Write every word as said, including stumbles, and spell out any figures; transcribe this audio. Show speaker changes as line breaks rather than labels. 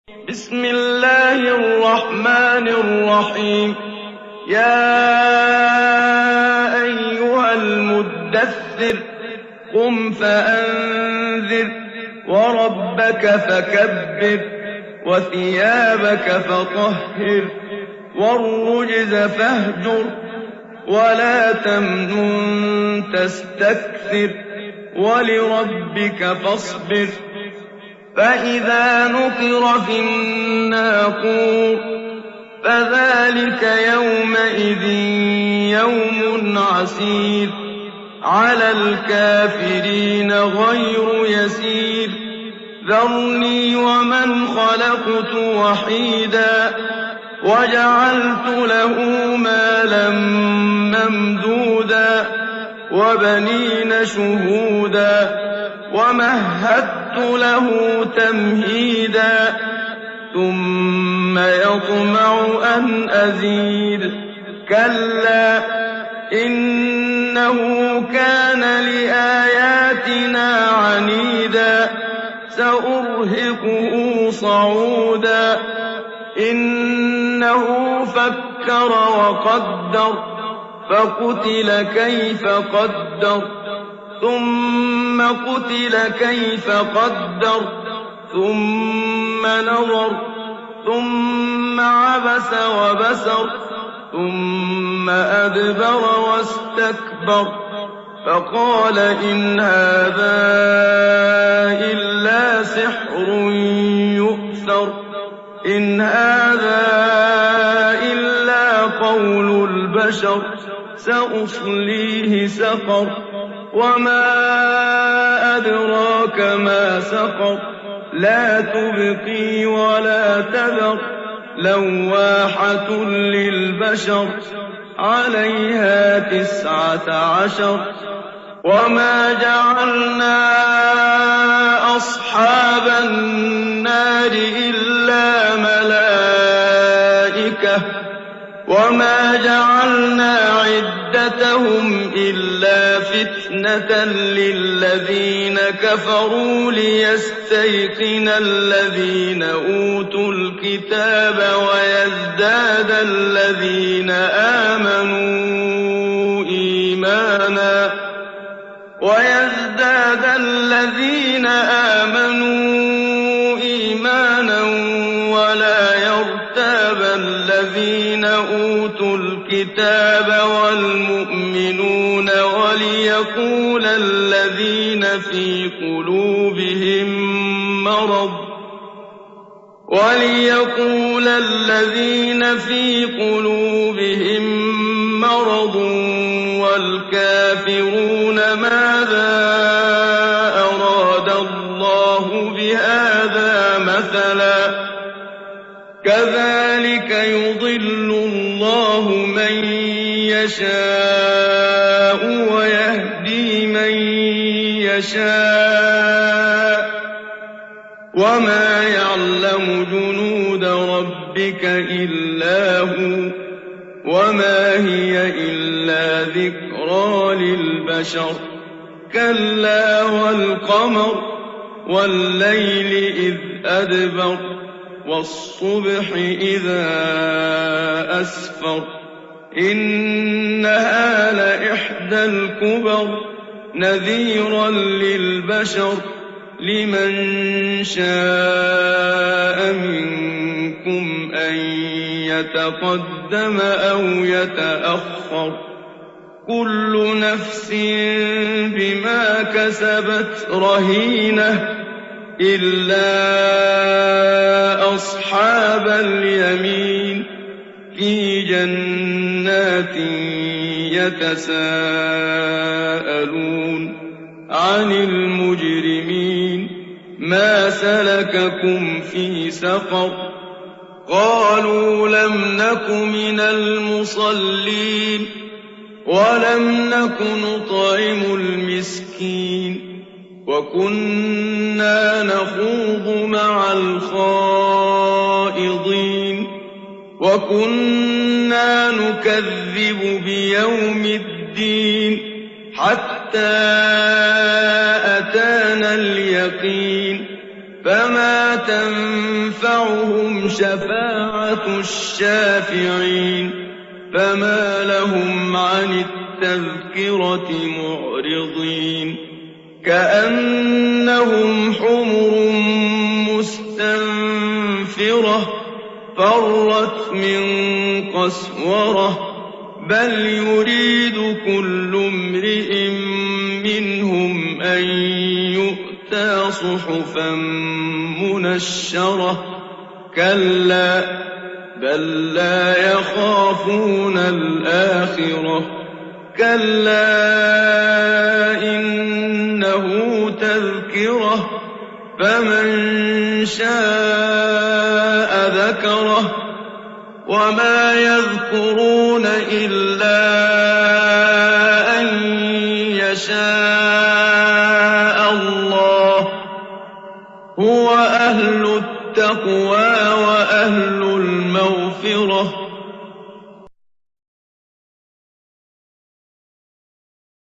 بسم الله الرحمن الرحيم يا أيها المدثر قم فأنذر وربك فكبر وثيابك فطهر والرجز فاهجر ولا تمنن تستكثر ولربك فاصبر فإذا نقر في الناقور فذلك يومئذ يوم عسير على الكافرين غير يسير ذرني ومن خلقت وحيدا وجعلت له مالا ممدودا وبنين شهودا ومهدت له تمهيدا ثم يطمع أن أزيد كلا إنه كان لآياتنا عنيدا سأرهقه صعودا إنه فكر وقدر فقتل كيف قدر ثم قتل كيف قدر ثم نظر ثم عبس وبسر ثم أدبر واستكبر فقال إن هذا إلا سحر يؤثر إن هذا إلا قول البشر سأصليه سقر وما أدراك ما سقر لا تبقي ولا تذر لواحة للبشر عليها تسعة عشر وما جعلنا أصحاب النار إلا ملائكة وما جعلنا عدتهم إلا فتنة للذين كفروا ليستيقن الذين أوتوا الكتاب ويزداد الذين آمنوا إيمانا ويزداد الذين آمنوا إيمانا ولا يرتاب الذين أوتوا الكتاب والمؤمنون وليقول الذين في قلوبهم مرض وليقول الذين في قلوبهم مرض والكافرون ماذا أراد الله بهذا مثلا كذلك يضل الله من يشاء ويهدي من يشاء وما يعلم جنود ربك إلا هو وما هي إلا ذكرى للبشر كلا والقمر والليل إذ أدبر والصبح إذا أسفر إنها لإحدى الكبر نذيرا للبشر لمن شاء منكم أن يتقدم أو يتأخر كل نفس بما كسبت رهينة إلا أصحاب اليمين في جنات يتساءلون عن المجرمين ما سلككم في سقر قالوا لم نك من المصلين ولم نك نطعم المسكين وكنا نخوض مع الخائضين وكنا نكذب بيوم الدين حتى أتانا اليقين فما تنفعهم شفاعة الشافعين فما لهم عن التذكرة معرضين كأنهم حمر مستنفرة فرت من قسورة بل يريد كل امرئ منهم أن يؤتى صحفا منشرة كلا بل لا يخافون الآخرة كلا إنه تذكرة فمن شاء ذكره وما يذكرون إلا أن يشاء الله هو أهل التقوى